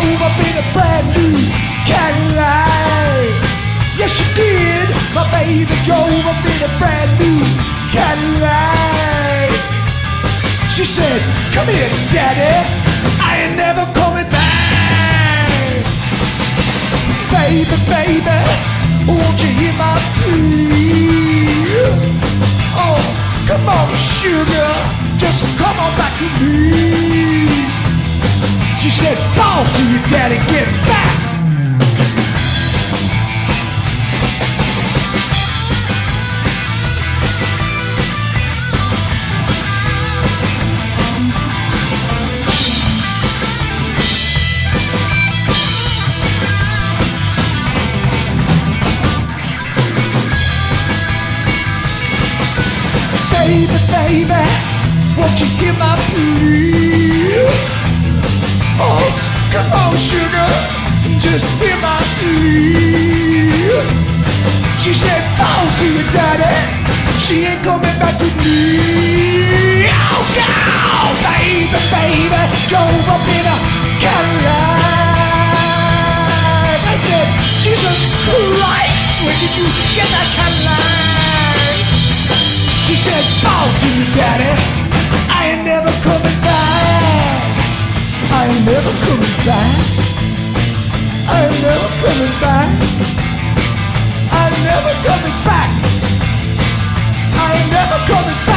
drove up in a brand new Cadillac. Yes, she did. My baby drove up in a brand new Cadillac. She said, come here, daddy, I ain't never coming back. Baby, baby, won't you hear my plea? Oh, come on, sugar, just come on back to me. She said, balls to you, daddy, get back. Baby, baby, won't you hear my plea? Oh, come on, sugar, just hear my plea. She said, balls to your daddy, she ain't coming back with me. Oh, God, baby, baby, drove up in a Cadillac. I said, Jesus Christ, where did you get that Cadillac? She said, balls to you, daddy, I ain't never coming back. I ain't never coming back. I ain't never coming back. I ain't never coming back. I ain't never coming back.